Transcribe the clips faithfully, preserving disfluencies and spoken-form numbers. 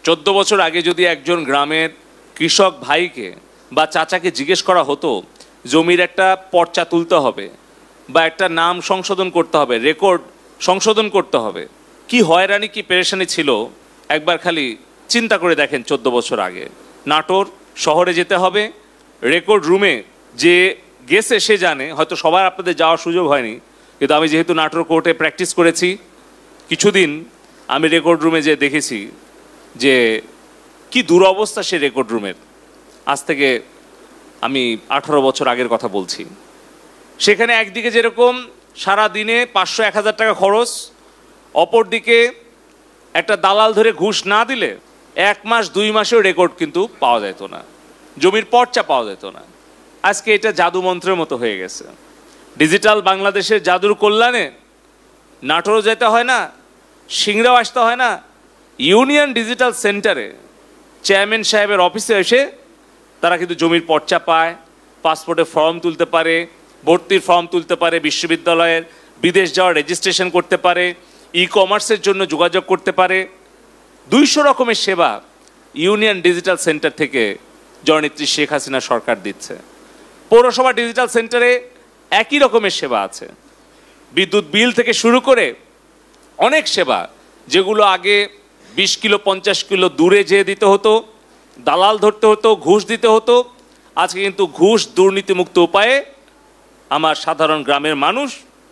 চোদ্দ বছর আগে যদি একজন গ্রামের কৃষক ভাইকে বা চাচাকে জিজ্ঞেস করা হতো জমির একটা পর্চা তুলতে হবে বা একটা নাম সংশোধন করতে হবে, রেকর্ড সংশোধন করতে হবে, কি হয়রানি কি পেরেশানি ছিল একবার খালি চিন্তা করে দেখেন। চোদ্দ বছর আগে নাটোর শহরে যেতে হবে, রেকর্ড রুমে যে গেছে সে জানে, হয়তো সবার আপনাদের যাওয়ার সুযোগ হয়নি, কিন্তু আমি যেহেতু নাটোর কোর্টে প্র্যাকটিস করেছি কিছুদিন, আমি রেকর্ড রুমে যে দেখেছি যে কি দুরবস্থা সে রেকর্ড রুমের। আজ থেকে আমি আঠারো বছর আগের কথা বলছি। সেখানে একদিকে যেরকম সারা দিনে পাঁচশো এক হাজার টাকা খরচ, অপর দিকে একটা দালাল ধরে ঘুষ না দিলে এক মাস দুই মাসেও রেকর্ড কিন্তু পাওয়া যেত না, জমির পর্চা পাওয়া যেত না। আজকে এটা জাদু মন্ত্রের মতো হয়ে গেছে। ডিজিটাল বাংলাদেশের জাদুর কল্যাণে নাটোরও যেতে হয় না, সিংরাও আসতে হয় না, ইউনিয়ন ডিজিটাল সেন্টারে চেয়ারম্যান সাহেবের অফিসে এসে তারা কিন্তু জমির পর্চা পায়, পাসপোর্টের ফর্ম তুলতে পারে, ভর্তির ফর্ম তুলতে পারে, বিশ্ববিদ্যালয়ের বিদেশ যাওয়ার রেজিস্ট্রেশন করতে পারে, ই কমার্সের জন্য যোগাযোগ করতে পারে। দুইশো রকমের সেবা ইউনিয়ন ডিজিটাল সেন্টার থেকে জননেত্রী শেখ হাসিনা সরকার দিচ্ছে। পৌরসভা ডিজিটাল সেন্টারে একই রকমের সেবা আছে, বিদ্যুৎ বিল থেকে শুরু করে অনেক সেবা যেগুলো আগে বিশ কিলো পঞ্চাশ কিলো দূরে যেয়ে দিতে হতো, দালাল ধরতে হতো, ঘুষ দিতে হতো। আজকে কিন্তু ঘুষ দুর্নীতিমুক্ত উপায়ে আমার সাধারণ গ্রামের মানুষ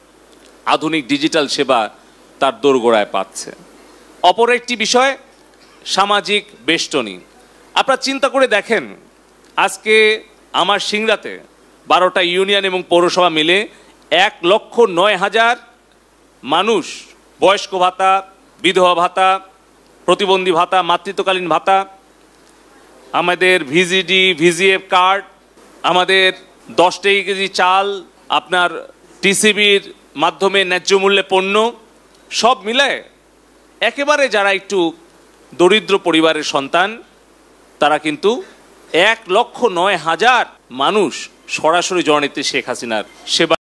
আধুনিক ডিজিটাল সেবা তার দোরগোড়ায় পাচ্ছে। অপর একটি বিষয় সামাজিক বেষ্টনী। আপনারা চিন্তা করে দেখেন, আজকে আমার সিংরাতে বারোটা ইউনিয়ন এবং পৌরসভা মিলে এক লক্ষ নয় হাজার মানুষ বয়স্ক ভাতা, বিধবা ভাতা, প্রতিবন্ধী ভাতা, মাতৃত্বকালীন ভাতা, আমাদের ভিজিডি ভিজিএফ কার্ড, আমাদের দশ কেজি চাল, আপনার টিসিবির মাধ্যমে ন্যায্য মূল্যে পণ্য, সব মিলায় একেবারে যারা একটু দরিদ্র পরিবারের সন্তান তারা কিন্তু এক লক্ষ নয় হাজার মানুষ সরাসরি জননেত্রী শেখ হাসিনার সেবা